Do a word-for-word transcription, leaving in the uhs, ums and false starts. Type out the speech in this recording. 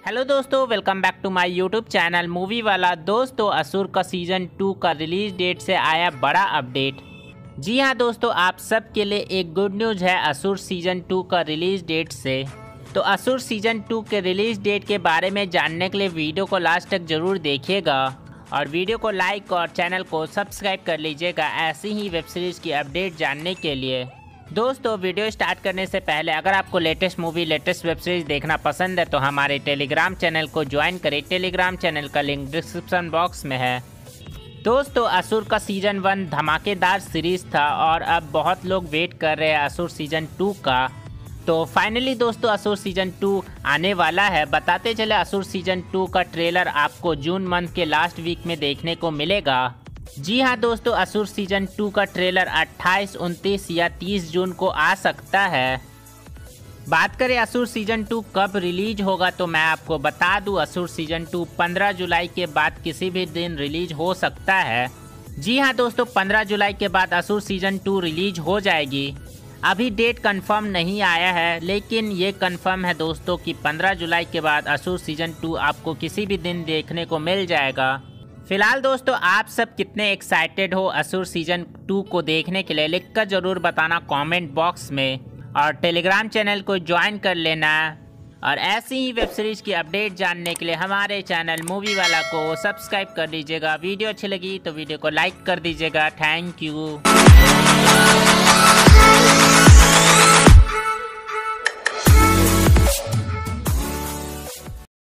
Hello दोस्तों, welcome back to my YouTube channel movie वाला। दोस्तों, असुर का सीजन टू का रिलीज डेट से आया बड़ा अपडेट। जी हाँ दोस्तों, आप सब के लिए एक गुड न्यूज़ है असुर सीजन टू का रिलीज डेट से। तो असुर सीजन टू के रिलीज डेट के बारे में जानने के लिए वीडियो को लास्ट तक जरूर देखिएगा और वीडियो को लाइक और चैनल को सब्सक्राइब कर लीजिएगा ऐसी ही वेब सीरीज़ की अपडेट जानने के लिए। दोस्तों, वीडियो स्टार्ट करने से पहले अगर आपको latest movie latest web series देखना पसंद है तो हमारे टेलीग्राम चैनल को ज्वाइन करें। टेलीग्राम चैनल का लिंक डिस्क्रिप्शन बॉक्स में है। दोस्तों, असुर का सीजन वन धमाकेदार सीरीज था और अब बहुत लोग वेट कर रहे हैं असुर सीजन टू का। तो फाइनली दोस्तों, असुर सीजन टू आने वाला है। बताते चले, असुर सीजन टू का ट्रेलर आपको जून मंथ के लास्ट वीक में देखने को मिलेगा। जी हाँ दोस्तों, असुर सीजन टू का ट्रेलर अट्ठाईस, उनतीस या तीस जून को आ सकता है। बात करें असुर सीजन टू कब रिलीज होगा तो मैं आपको बता दूं, असुर सीजन टू पंद्रह जुलाई के बाद किसी भी दिन रिलीज हो सकता है। जी हाँ दोस्तों, पंद्रह जुलाई के बाद असुर सीजन टू रिलीज हो जाएगी। अभी डेट कंफर्म नहीं आया है, लेकिन ये कंफर्म है दोस्तों कि पंद्रह जुलाई के बाद असुर सीजन टू आपको किसी भी दिन देखने को मिल जाएगा। फिलहाल दोस्तों, आप सब कितने एक्साइटेड हो असुर सीजन टू को देखने के लिए लिखकर जरूर बताना कमेंट बॉक्स में, और टेलीग्राम चैनल को ज्वाइन कर लेना। और ऐसी ही वेब सीरीज की अपडेट जानने के लिए हमारे चैनल मूवी वाला को सब्सक्राइब कर दीजिएगा। वीडियो अच्छी लगी तो वीडियो को लाइक कर दीजिएगा। Thank you.